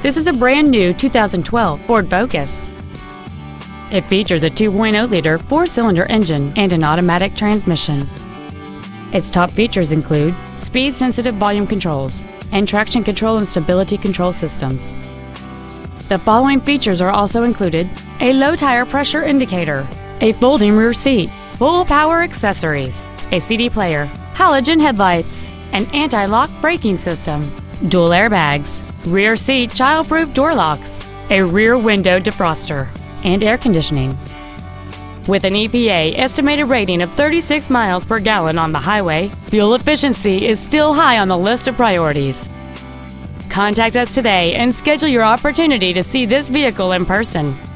This is a brand new 2012 Ford Focus. It features a 2.0-liter four-cylinder engine and an automatic transmission. Its top features include speed-sensitive volume controls and traction control and stability control systems. The following features are also included: a low tire pressure indicator, a folding rear seat, full power accessories, a CD player, halogen headlights, an anti-lock braking system, dual airbags, rear seat child-proof door locks, a rear window defroster, and air conditioning. With an EPA estimated rating of 36 miles per gallon on the highway, fuel efficiency is still high on the list of priorities. Contact us today and schedule your opportunity to see this vehicle in person.